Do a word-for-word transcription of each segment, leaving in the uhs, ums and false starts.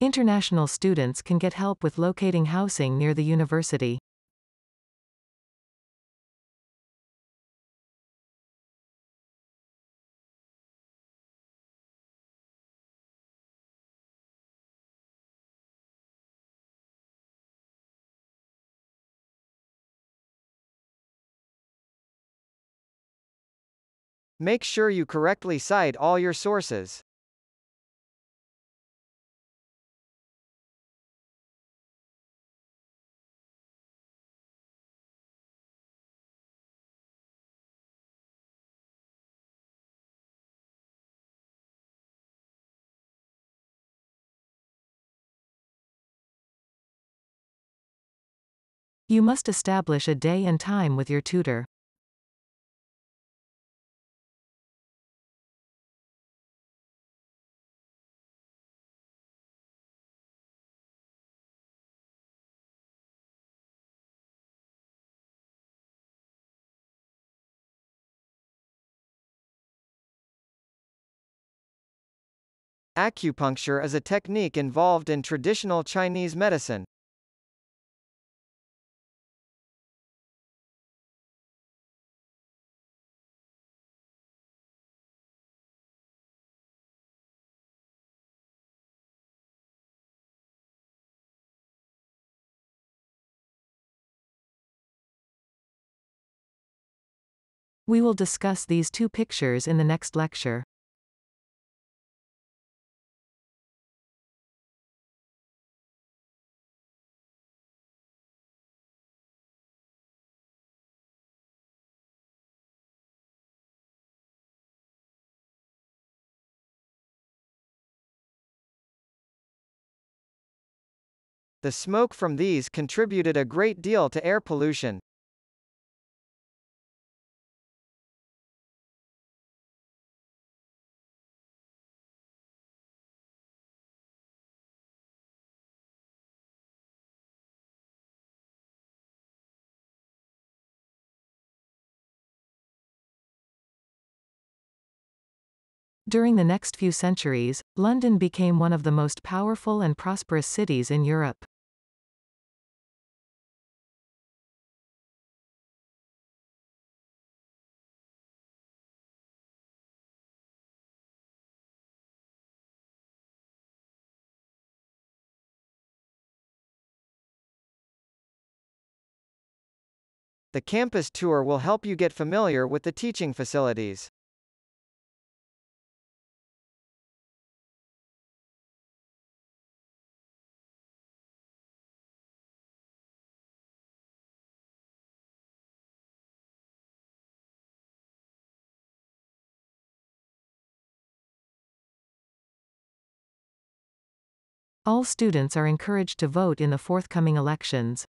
International students can get help with locating housing near the university. Make sure you correctly cite all your sources. You must establish a day and time with your tutor. Acupuncture is a technique involved in traditional Chinese medicine. We will discuss these two pictures in the next lecture. The smoke from these contributed a great deal to air pollution. During the next few centuries, London became one of the most powerful and prosperous cities in Europe. The campus tour will help you get familiar with the teaching facilities. All students are encouraged to vote in the forthcoming elections.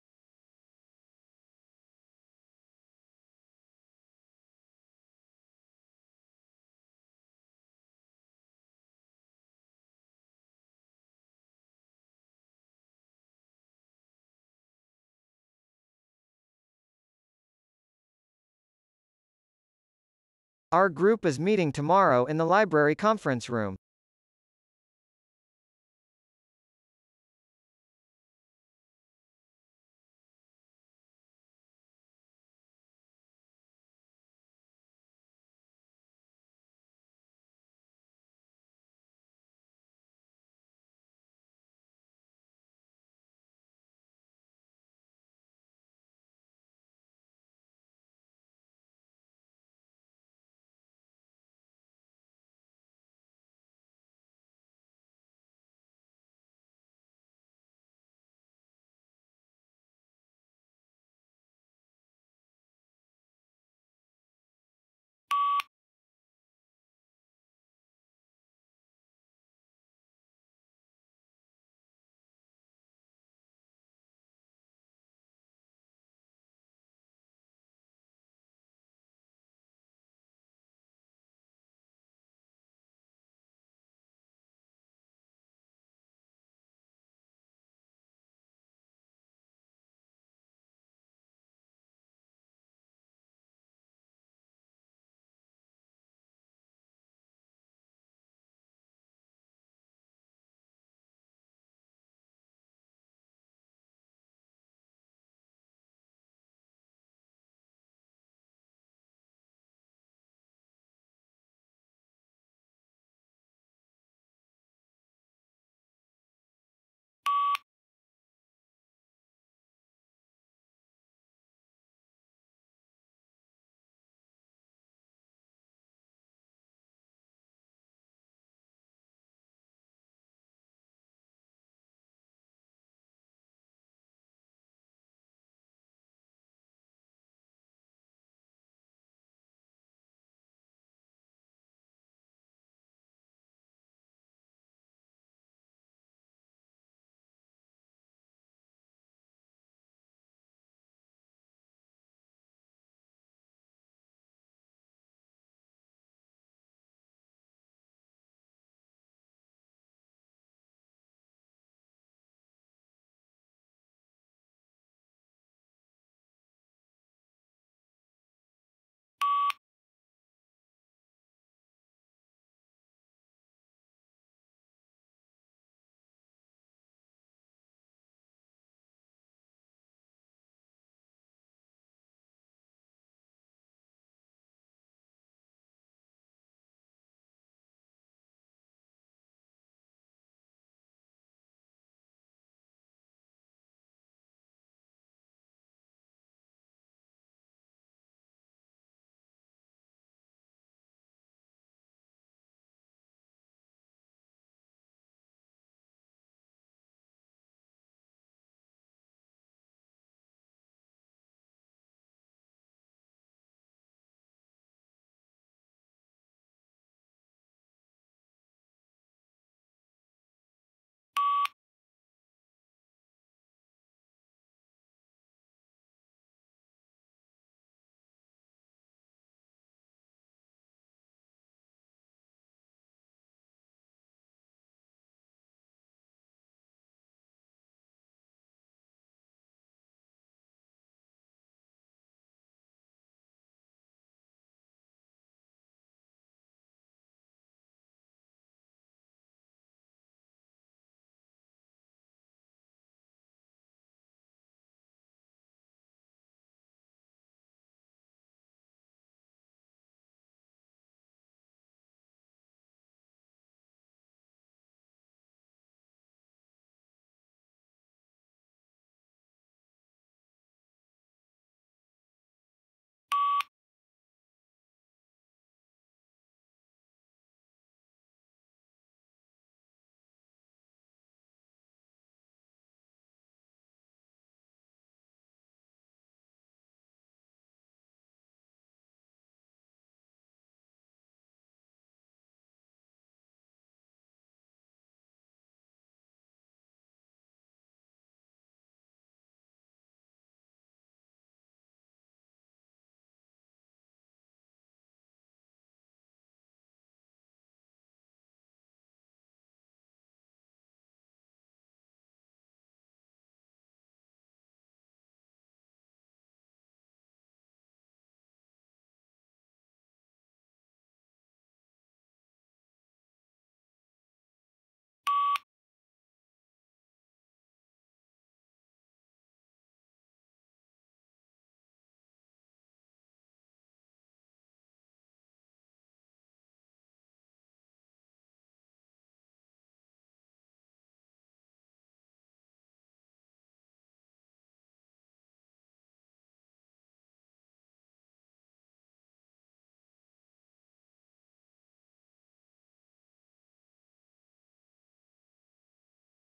Our group is meeting tomorrow in the library conference room.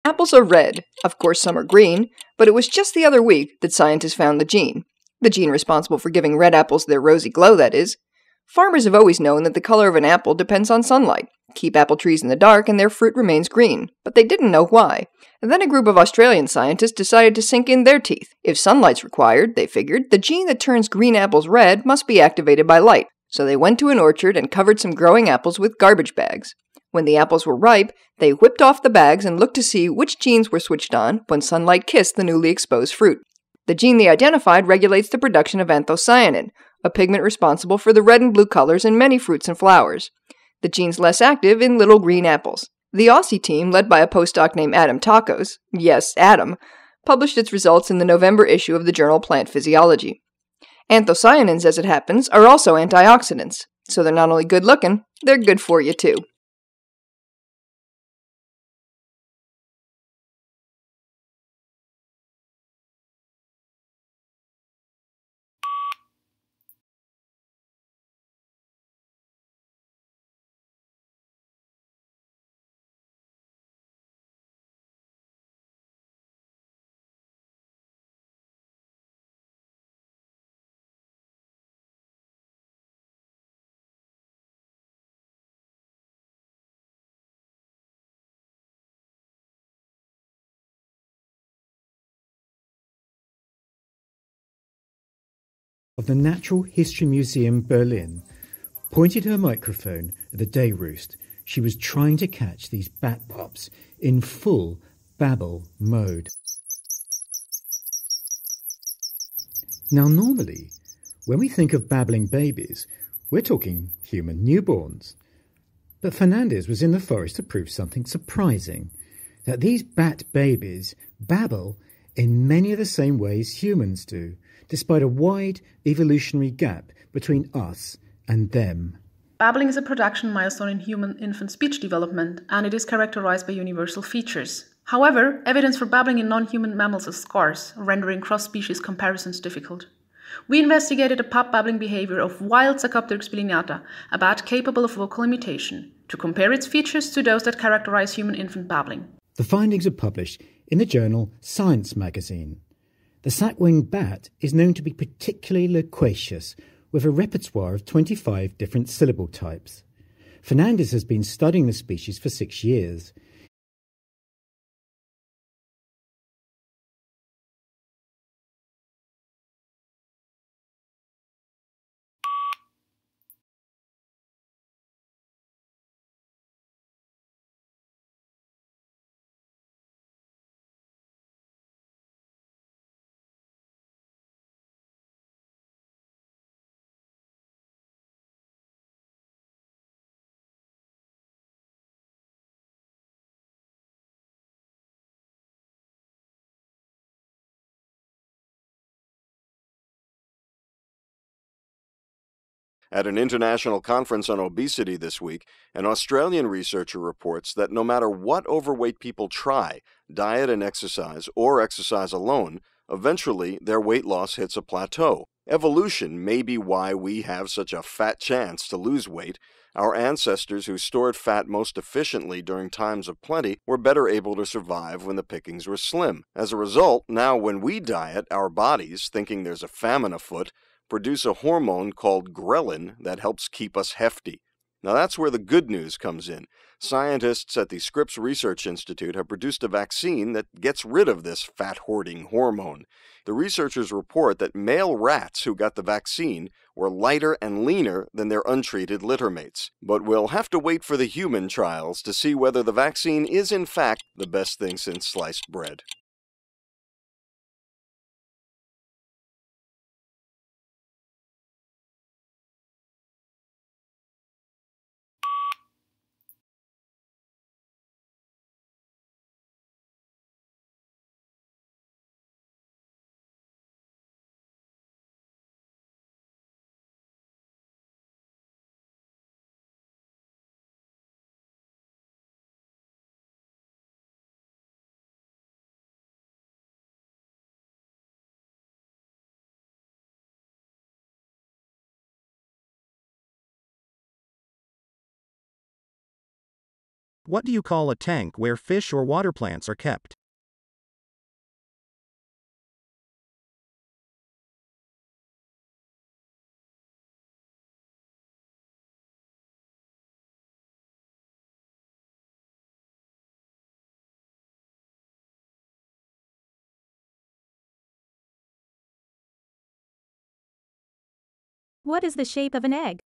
Apples are red. Of course, some are green, but it was just the other week that scientists found the gene. The gene responsible for giving red apples their rosy glow, that is. Farmers have always known that the color of an apple depends on sunlight. Keep apple trees in the dark and their fruit remains green, but they didn't know why. And then a group of Australian scientists decided to sink in their teeth. If sunlight's required, they figured, the gene that turns green apples red must be activated by light. So they went to an orchard and covered some growing apples with garbage bags. When the apples were ripe, they whipped off the bags and looked to see which genes were switched on when sunlight kissed the newly exposed fruit. The gene they identified regulates the production of anthocyanin, a pigment responsible for the red and blue colors in many fruits and flowers. The gene's less active in little green apples. The Aussie team, led by a postdoc named Adam Tacos, yes, Adam, published its results in the November issue of the journal Plant Physiology. Anthocyanins, as it happens, are also antioxidants, so they're not only good looking, they're good for you too. Of the Natural History Museum, Berlin, pointed her microphone at the day roost. She was trying to catch these bat pups in full babble mode. Now, normally, when we think of babbling babies, we're talking human newborns. But Fernandez was in the forest to prove something surprising, that these bat babies babble in many of the same ways humans do, despite a wide evolutionary gap between us and them. Babbling is a production milestone in human infant speech development, and it is characterized by universal features. However, evidence for babbling in non-human mammals is scarce, rendering cross-species comparisons difficult. We investigated the pup babbling behavior of wild Sarcopteryx bilineata, a bat capable of vocal imitation, to compare its features to those that characterize human infant babbling. The findings are published in the journal Science magazine. The sack-winged bat is known to be particularly loquacious, with a repertoire of twenty-five different syllable types. Fernandez has been studying the species for six years. At an international conference on obesity this week, an Australian researcher reports that no matter what overweight people try, diet and exercise, or exercise alone, eventually their weight loss hits a plateau. Evolution may be why we have such a fat chance to lose weight. Our ancestors who stored fat most efficiently during times of plenty were better able to survive when the pickings were slim. As a result, now when we diet, our bodies, thinking there's a famine afoot, produce a hormone called ghrelin that helps keep us hefty. Now that's where the good news comes in. Scientists at the Scripps Research Institute have produced a vaccine that gets rid of this fat-hoarding hormone. The researchers report that male rats who got the vaccine were lighter and leaner than their untreated littermates. But we'll have to wait for the human trials to see whether the vaccine is in fact the best thing since sliced bread. What do you call a tank where fish or water plants are kept? What is the shape of an egg?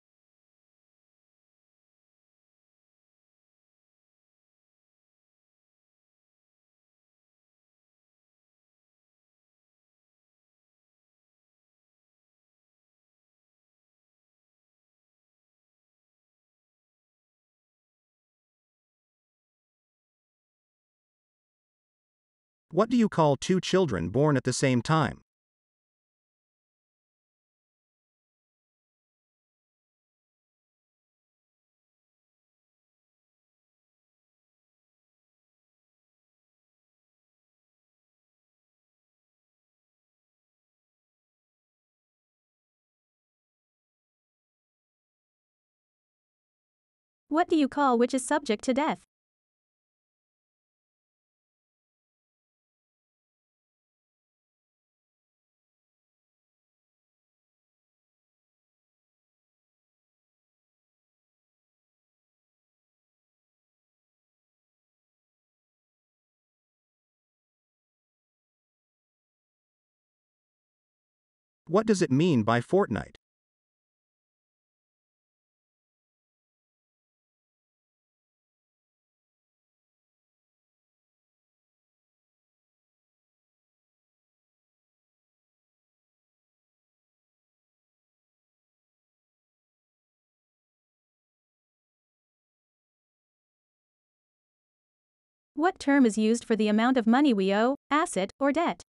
What do you call two children born at the same time? What do you call which is subject to death? What does it mean by fortnight? What term is used for the amount of money we owe, asset, or debt?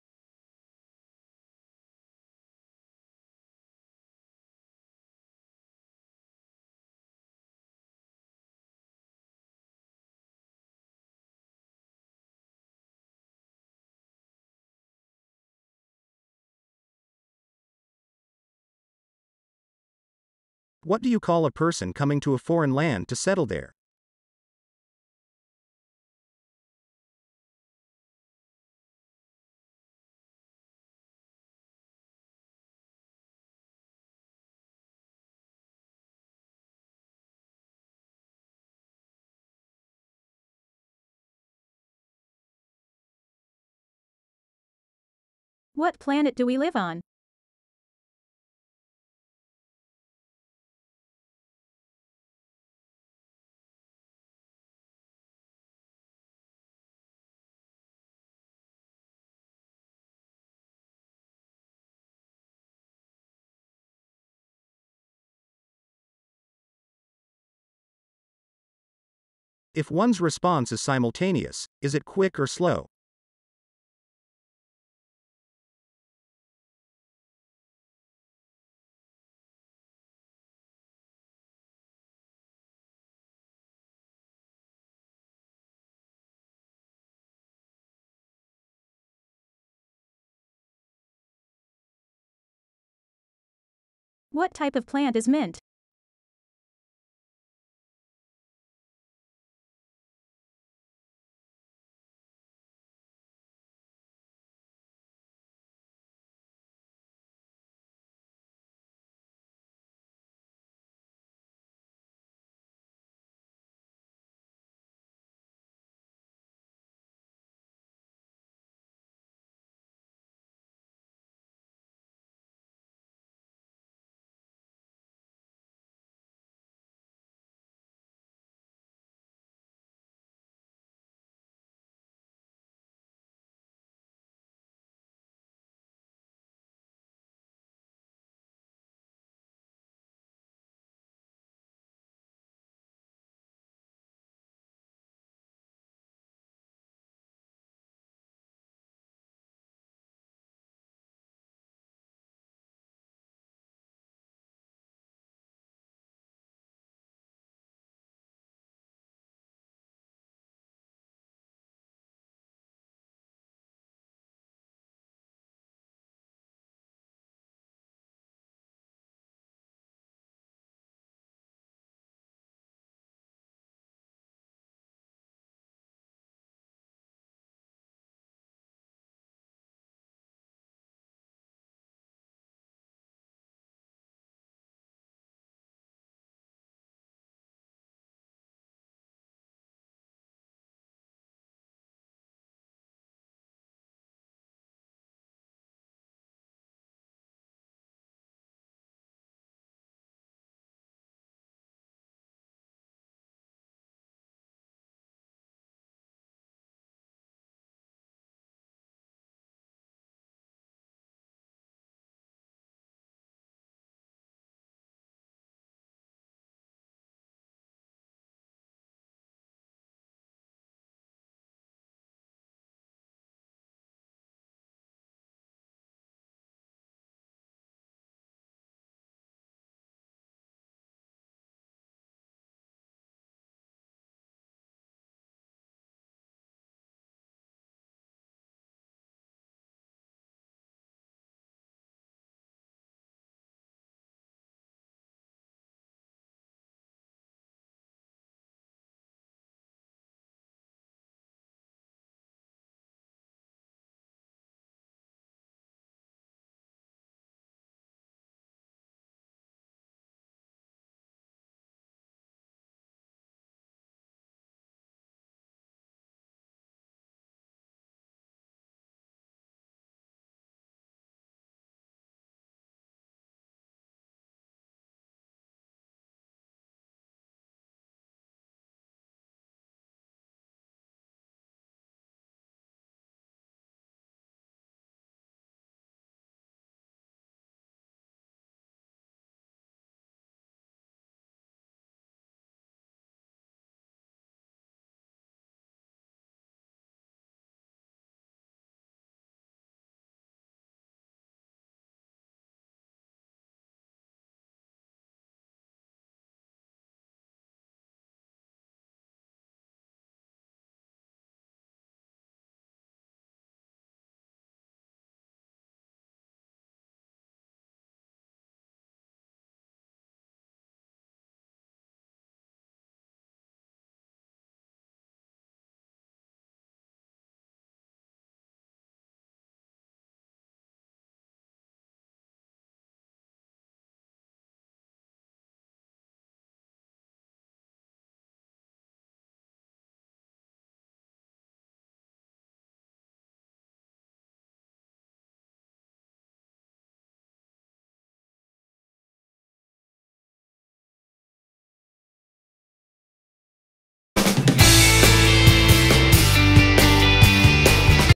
What do you call a person coming to a foreign land to settle there? What planet do we live on? If one's response is simultaneous, is it quick or slow? What type of plant is mint?